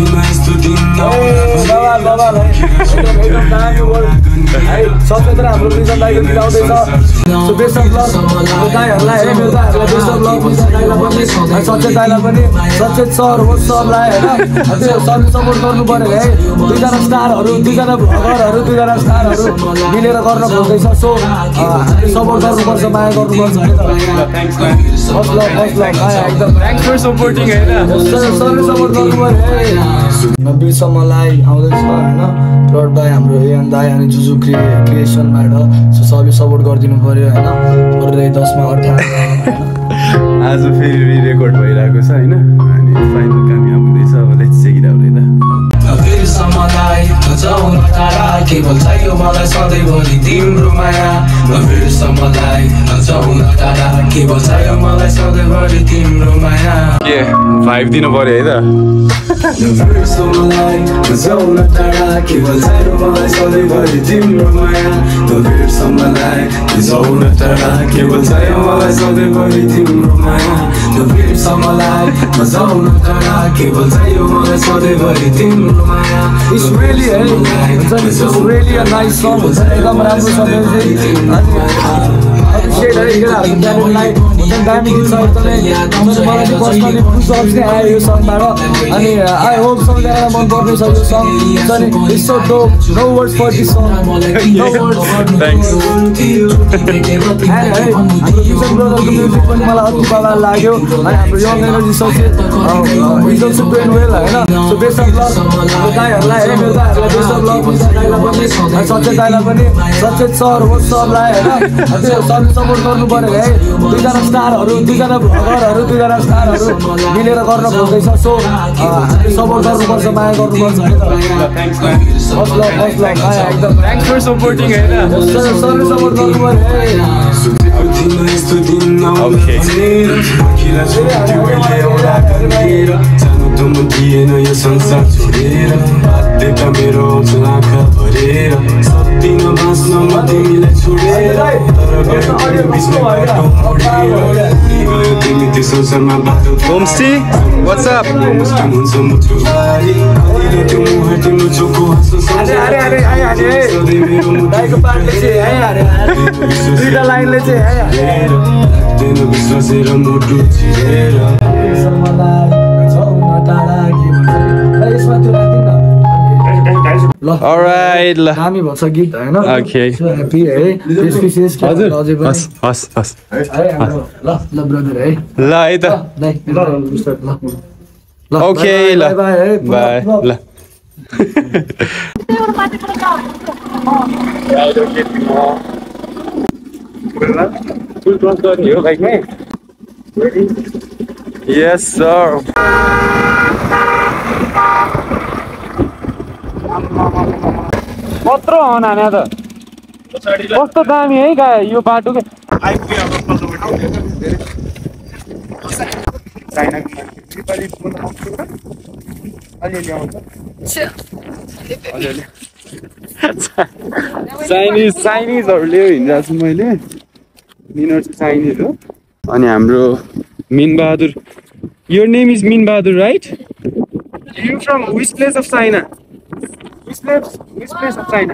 सचेतना हाम्रो मिजम दाइले दिलाउँदैछ सो बेस्ट अफ लक दाइहरूलाई है मेरो दाइहरूलाई बेस्ट अफ लक दाइलाई पनि सचेत दाइलाई पनि सचेत सर हो सरलाई होइन त्यो सर सपोर्ट गर्नु पर्यो है दुईजना स्टारहरू दुईजना भ्लगरहरू दुईजना स्टारहरू मिलेर गर्न खोज्दैछ सो सपोर्ट गर्नुपर्छ माया गर्नुपर्छ एकदम थ्याङ्क्स फर सपोर्टिङ होइन सरले सपोर्ट गर्नु पर्यो है 90सम्मलाई आउँदैछ होइन लर्ड दाई हाम्रो एएन दाई अनि जुजु क्रिएसनबाट सो सबले सपोर्ट गरिदिनु पर्यो होइन गरेर 10 मा 18 आज फेरि रेकर्ड भइरहेको छ होइन अनि फाइनल काम यहाँ हुँदैछ अब लेट्स चेक इट आउट है मलाई नजाउन टाढा केवल चाहियो मलाई सधैँभरि तिम्रो माया नबिर्समलाई नजाउन टाढा केवल चाहियो मलाई सधैँभरि तिम्रो माया के भाइब दिनु पर्यो है त नबिर्समलाई नजाउन टाढा केवल चाहियो मलाई सधैँभरि तिम्रो माया नबिर्समलाई नजाउन टाढा केवल चाहियो मलाई सधैँभरि तिम्रो माया नबिर्समलाई नजाउन टाढा केवल चाहियो मलाई सधैँभरि तिम्रो माया It's really a nice song. एकदम राम्रो छ म्युजिक अनि दामी गीत छ एकदमै मलाई चाहिँ पर्सनली पुसअप्स नै आयो यो सङबाट अनि आई होप सबैजनालाई मन पर्ने छ यो सङ अनि it's so dope no words for this song no words thanks ब्रदरको म्युजिक पनि मलाई अति बवाल लाग्यो अनि हाम्रो young energy Sachet is also doing well होइन सो बेस्ट अफ लक दाइहरूलाई है मेरो दाइहरूलाई बेस्ट अफ लक दाइलाई पनि सचेत दाइलाई पनि सचेत सर हो सरलाई होइन त्यो सर सपोर्ट गर्नु पर्यो है दुईजना स्टारहरू दुईजना भ्लगरहरू दुईजना स्टारहरू मिलेर गर्न खोज्दैछ सो सपोर्ट गर्नुपर्छ माया गर्नुपर्छ एकदम थ्याङ्क्स फर सपोर्टिङ होइन सरले सपोर्ट गर्नु पर्यो दिएन यो संसार छोडेर बाध्यता मेरो आँखा भरेर सत्य नबाँच्न म तिमीलाई छोडेर तर तिमी त्यो संसारमा बाटो होमस्टे व्हाट्स अप हुन्छ मुटु बारी त्यो मुहार तिम्रो चोखो विश्वासेर मुटु छिरेर Alright, ल हामी भन्छ गीत हैन Okay. सो ह्यापी है स्पेसियस हजुर अझै पनि हस् हस् हस् है हाम्रो ल ब्रदर है ल है त ल ओके ल बाइ है बाइ ल Yes sir. कत्रो हो नानी त कस्तो दामी है गाई यो बाटो के चाइनिजहरूले हिँडिरहेको छु मैले यिनीहरू चाहिँ चाइनिज हो अनि हाम्रो Min Bahadur your name is Min Bahadur right you from which place of China Which place of China?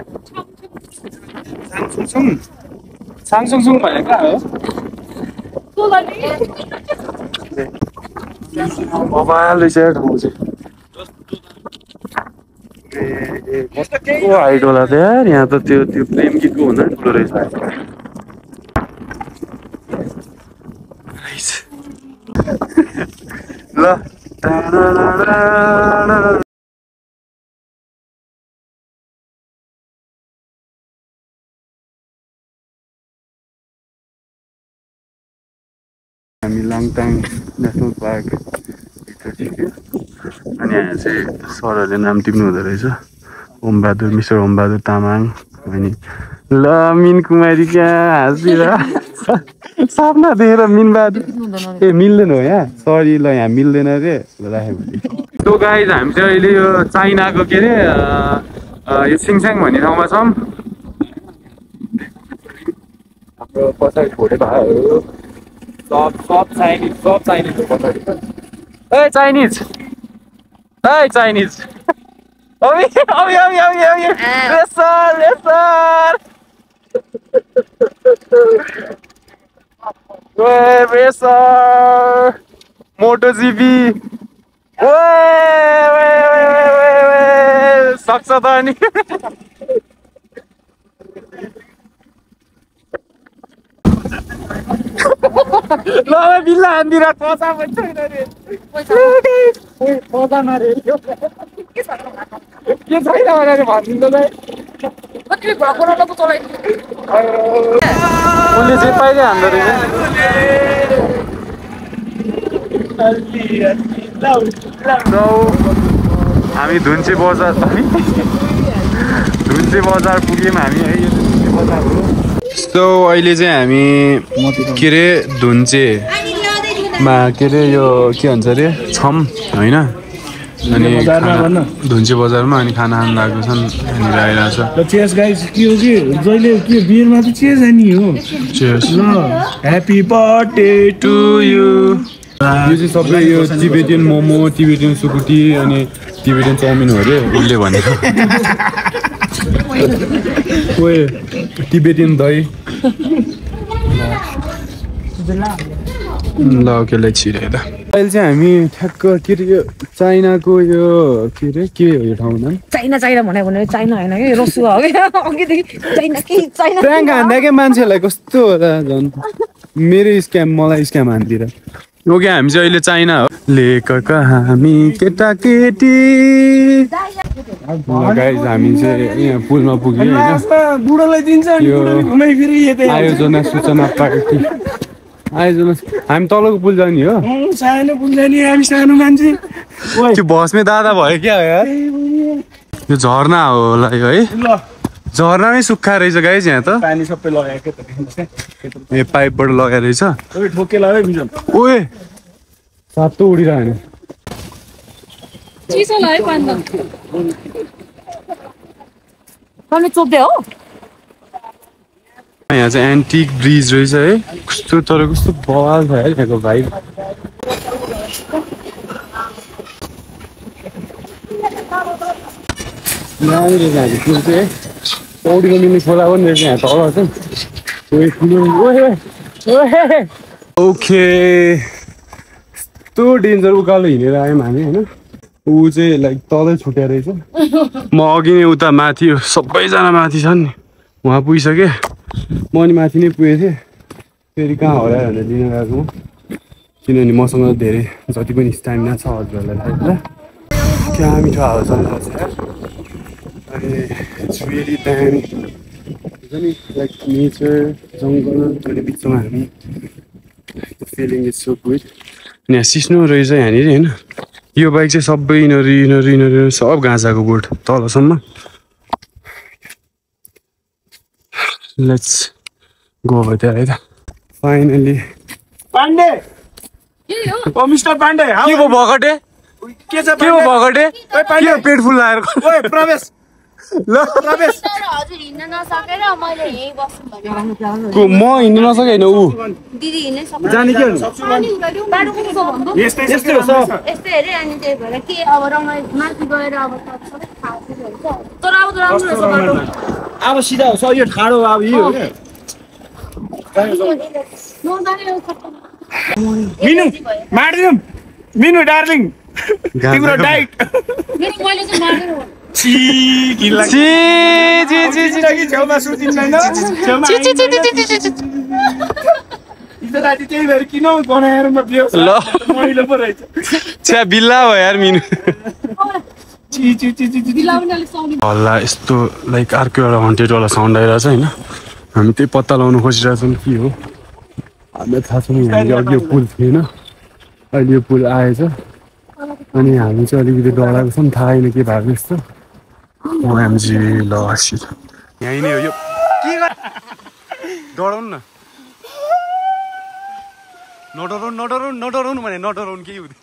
Samsung भनेको हो मोबाइल रहेछ ठाउँ चाहिँ कस्तो हाइट होला त यार यहाँ त त्यो प्रेम गीतको भन्दा ठुलो रहेछ ल हामी लाङटाङ नेसनल पार्क भित्र छिर्यो अनि यहाँ चाहिँ सरहरूले नाम टिप्नु हुँदो रहेछ ओमबहादुर मिस्टर ओमबहादुर तामाङ अनि ल मिन कुमारी कहाँ हाँसिर सपना देखेर मिन बहादुर ए मिल्दैन हो यहाँ सरी ल यहाँ मिल्दैन अरे ल राखेँ भने त्यो गाइज हामी चाहिँ अहिले यो चाइनाको के अरे यो सिङस्याङ भन्ने ठाउँमा छौँ हाम्रो पछाडि छोडे भाइहरू सब Chinese हो पछाडि ए Chinese Hey, Chinese. Omi. Yes, sir. Hey, racer. MotoGP. Wey. सक्छ त अनि ल बिल्ला हान्दिर पसा पनि छैन रे पसामा रे के छैन भनेर भनिदिनु उसले जे पाइले हान्दो रहेछ हामी धुन्चे बजार पुग्यौँ हामी है यो धुन्चे बजार हो सो अहिले चाहिँ हामी के अरे धुन्चेमा के अरे यो के भन्छ अरे छम होइन अनि धुन्चे बजारमा अनि खाना खान लागेको छन् यहाँनिर आइरहेको छ चेस गाइस के हो कि जहिले के बियरमा चाहिँ चेस हानी हो चेस ल ह्यापी बर्थडे टु यु यो चाहिँ सबै यो टिबेटियन मोमो टिबेटियन सुकुटी अनि टिबेटियन चाउमिन हो अरे उसले भनेको ओए टिबेटियन दही ल केलाई छिरे त अहिले चाहिँ हामी ठ्याक्क के अरे यो चाइनाको यो के अरे के हो यो ठाउँ नाम चाइना भने चाइना होइन कि रसुवा हो कि अघिदेखि चाइना प्र्याङ्क हान्दा के मान्छेहरूलाई कस्तो होला झन् मेरो स्क्याम मलाई स्क्याम हान्दिएर ओके हामी चाहिँ अहिले चाइना हो लेखक हामी केटाकेटी गाइस हामी चाहिँ यहाँ पुलमा पुग्यौँ होइन बुढोलाई दिन्छ आयोजना सूचना पार्टी आयोजना हामी तलको पुल जाने हो सानो पुल जाने हामी सानो मान्छे त्यो भस्मे दादा भयो क्या यार यो झरना हो होला यो है झरना नै सुक्खा रहेछ गाइस यहाँ त पानी सबै लगाएको त ए पाइपबाट लगाएर रहेछ ओए ठोकेला है मिजम ओए सातो उडिरहने चिसो लाग्यो पानी त पानी चोप्दै हो यहाँ चाहिँ एन्टिक ब्रिज रहेछ है कस्तो तर कस्तो बवाल छ है यहाँको भाइ पौडीको मिल्ने खोला पनि रहेछ यहाँ तल चाहिँ ओके यस्तो डेन्जर उकालो हिँडेर आयौँ हामी होइन ऊ चाहिँ लाइक तलै छुट्या रहेछ म अघि नै उता माथि सबैजना माथि छन् नि उहाँ पुगिसकेँ म अनि माथि नै पुगेको थिएँ फेरि कहाँ हरायो भनेर लिन गएको किनभने मसँग धेरै जति पनि स्ट्यामिना छ हजुरहरूलाई थाहा होला क्या मिठो हावा चलिरहेको छ अनि इट्स रियली दामी हुन्छ नि लाइक नेचर जङ्गल अनि बिचमा हामी फिलिङ इज सो गुड अनि यहाँ सिस्नो रहेछ यहाँनिर होइन यो बाइक चाहिँ सबै यिनीहरू सब गाँजाको बोट तलसम्म लेट्स गो over there है त फाइनली पाण्डे ओ मिस्टर पाण्डे के भयो भगटे के छ के हो भगटे के पेट फुल लाएर ओए प्रवेश ल प्रवेश हजुर हिँड्न नसकेर मैले यही बस्नु पर्यो को म हिँड्न नसके हैन ऊ दिदी हिँड्नै सक्दैन जाने के बाटो कस्तो भन्नु यस्तै हो सब यस्तै हेरे अनि त्यही भएर के अब रमाइ माथि गएर अब सबै थाहा हुन्छ तर अब त राम्रो रहेछ बाटो अब सिधा हो यो ठाडो अब यो मिनु मार्दिम मिनु डार्लिङ तिम्रो डाइट मैले चाहिँ मार्दिनु छि किला छि छेउमा सुतिँदैन इज्जत आदि त्यही भएर किन बनाएर म बियो ल महिलो पो रहेछ छ्या बिल्ला हो यार मिनु छि हल्ला यस्तो लाइक अर्को एउटा हन्टेडवाला साउन्ड आइरहेछ होइन हामी त्यही पत्ता लगाउनु खोजिरहेछौँ के हो हामीलाई थाहा छैन हामी अघि यो पुल थिएन अहिले यो पुल आएछ अनि हामी चाहिँ अलिकति डराएको छौँ थाहा छैन के भएको जस्तो ओएमजी ल सिट यहीँ नै हो यो के डराउनु न नडराउनु भने नडराउनु केही हुँदैन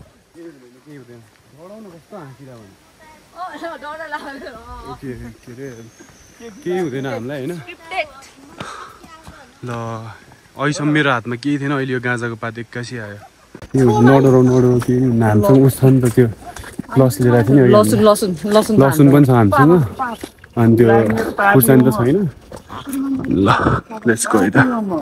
डराउनु कस्तो हाँसिरा भने के अरे केही हुँदैन हामीलाई होइन ल अहिलेसम्म मेरो हातमा केही थिएन अहिले यो गाँजाको पात एक्कासी आयो त्यो नडराउनु केही नाम्छौँ उस छ नि त त्यो ग्लस लिएर थिएँ नि लसुन लसुन लसुन लसुन पनि छ हामीसँग अनि त्यो खुर्सानी त छैन ल लेट्स गो है त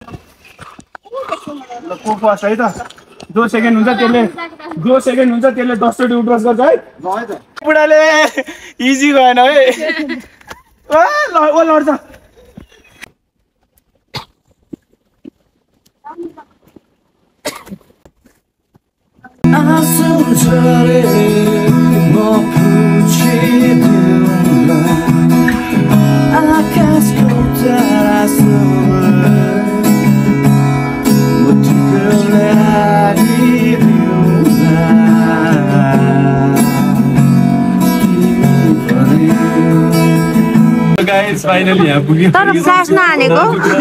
ल कोको है त 2 सेकेन्ड हुन्छ त्यसले 10 चोटि उठ्बस गर्छ है बुढाले इजी गएन है ओ लड्छ गाइस फाइनली यहाँ पुग्यो तर फ्ल्यास नहानेको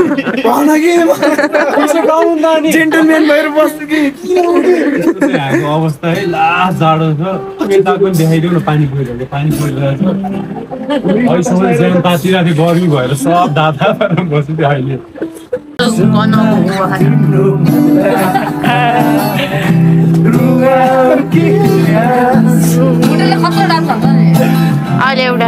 जेन्टलम्यान भएर बस्छु कि यहाँको अवस्था है लास्ट जाडो छ यता पनि देखाइदेऊ न पानी परिरहेको छ अहिलेसम्म ज्यान तातिरहेको थियो गर्मी भएर सब दादा बसिदियो अहिले अहिले एउटा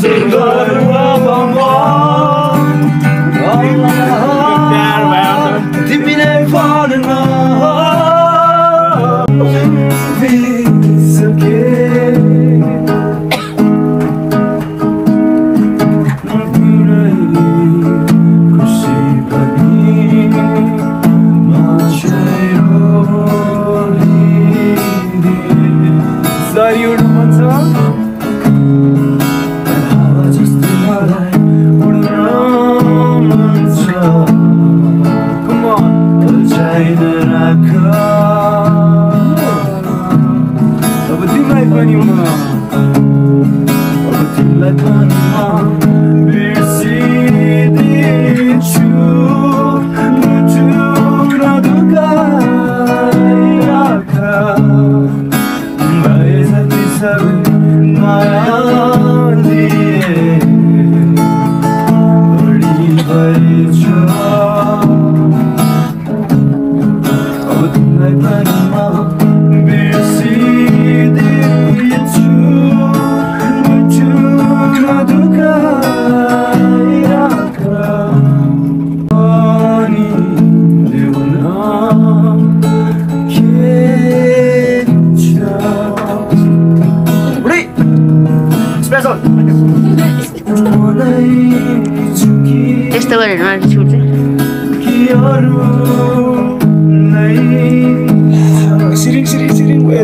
यस्तो गरेर मलाई छुट्छ सिरिङ गयो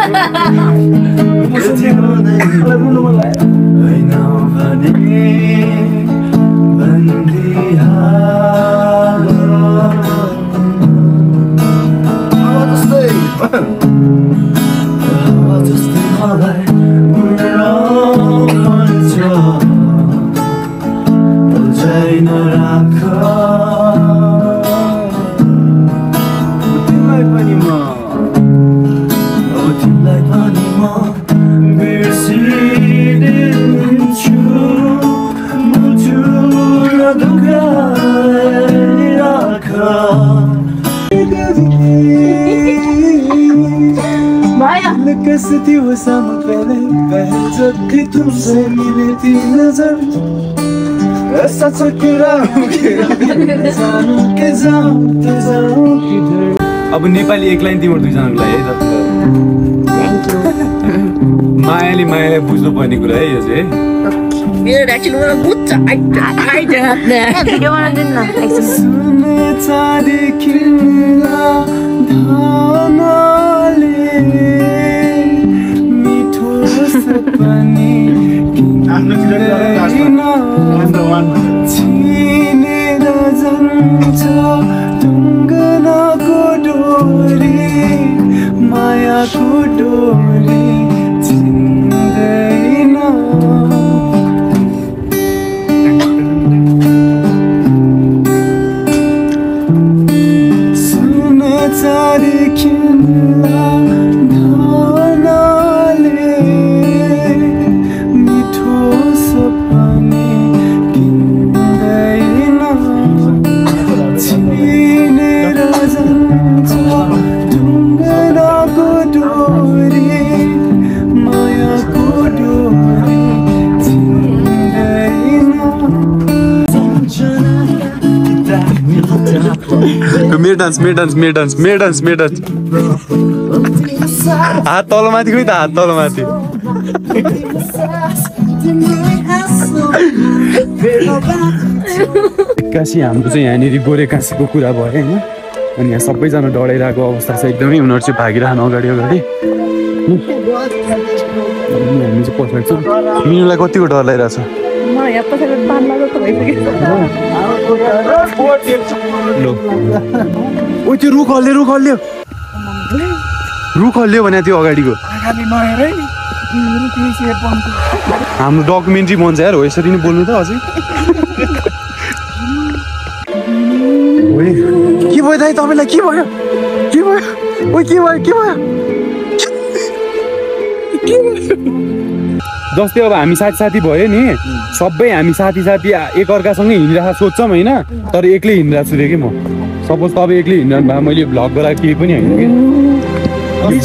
कैसे थी वो शाम पहले जब भी तुमसे मिली थी नजर ऐसा चकरा जाऊं के जाऊं किधर अब नेपाली एक लाइन तिम्रो दुईजनाको लागि है त मायाले बुझ्नु पर्ने कुरा है यो चाहिँ मेरो एक्चुअली मलाई बुझ्छ भिडियो बनाउँदैन न डोरी हात तलमाथि खोइ त हात तलमाथि एक्कासी हाम्रो चाहिँ यहाँनिर गोरे काँसीको कुरा भयो होइन अनि यहाँ सबैजना डराइरहेको अवस्था छ एकदमै उनीहरू चाहिँ भागिरहनु अगाडि हामी चाहिँ पसेको छौँ मिनुलाई कतिको डर लागिरहेछ ओ त्यो रुख हल्लियो भने त्यो अगाडिको हाम्रो डकुमेन्ट्री मन छ यार हो यसरी नै बोल्नु त अझै के भयो दाइ तपाईँलाई के भयो जस्तै अब हामी साथी भयो नि सबै हामी साथी एकअर्कासँगै हिँडिरहेको सोध्छौँ होइन तर एक्लै हिँडिरहेको छु कि म सपोज तपाईँ एक्लै हिँड्नु भए मैले भ्लग गराएको केही पनि होइन कि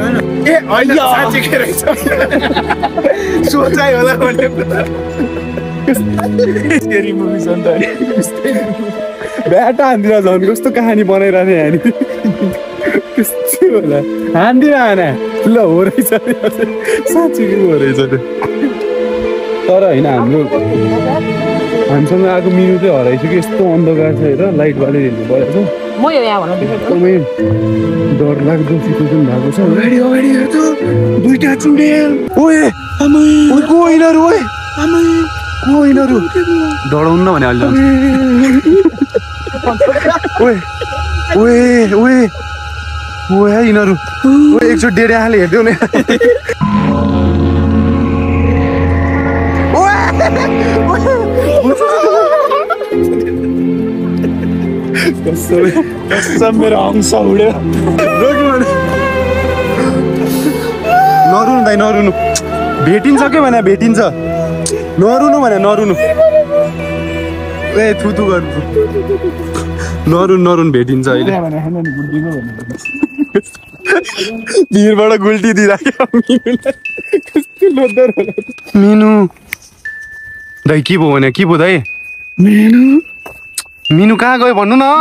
ब्याटा हान्दिन झन् कस्तो कहानी बनाइरहने यहाँनिर कस्तो होला हान्दिन हाना ल हो रहेछ साँच्चीकै हो रहेछ त्यो तर होइन हामीसँग आएको मिनु चाहिँ हराइसक्यो यस्तो अन्धकार छ हेर लाइट बालेर हेर्नु परेको छ एकदमै डरलाग्दो सिचुएसन भएको छ अगाडि हेर्छ दुईटा चुडेल डराउनु न भने अहिले यिनीहरू एकचोटि डेढे आँखाले हेरिदेऊ न मेरो अंश उड्यो नरुनु दाइ नरुनु भेटिन्छ के भने भेटिन्छ नरुनु भने नरुनु ए थुथु गर्नु नरुन भेटिन्छ अहिले भिरबाट गुल्टी दिइराख्यो मिनु दाइ के भयो भने के भयो दाइ मिनु कहाँ गयो भन्नु न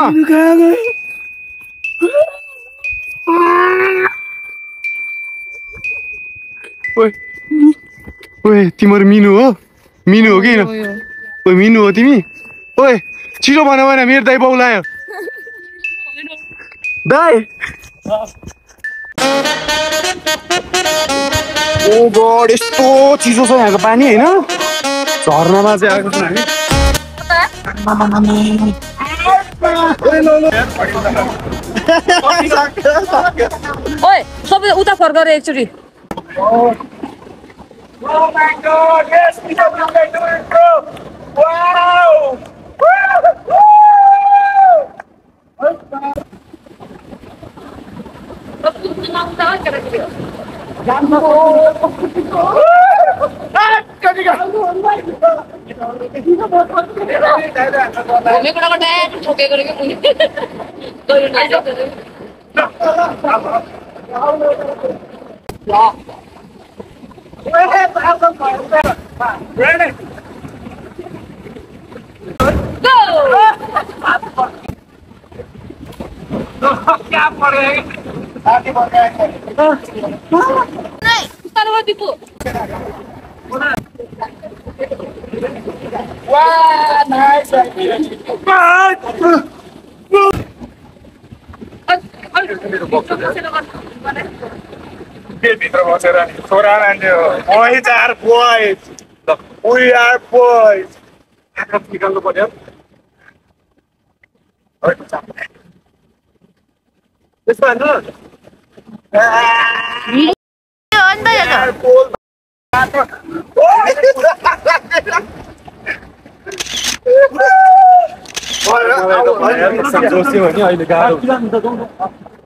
ओए तिम्रो मिनु हो कि ओए मिनु हो तिमी ओए छिटो भन भने मेरो दाइ बाउलायो दाइ ओ गड यस्तो चिसो छ यहाँको पानी होइन झर्नामा चाहिँ आएको छ ओए सबै उता फर्केर एकचोटि Oh my God! Yes, we can do it, bro! Wow! Ready? Go! क्या पड़ेगा? आगे बढ़ गए। नहीं, तालवा Deepu. Wow, nice. Boys are boys. We are boys. निकाल्नु पर्यो त्यसमा हाल्नु अहिले गाह्रो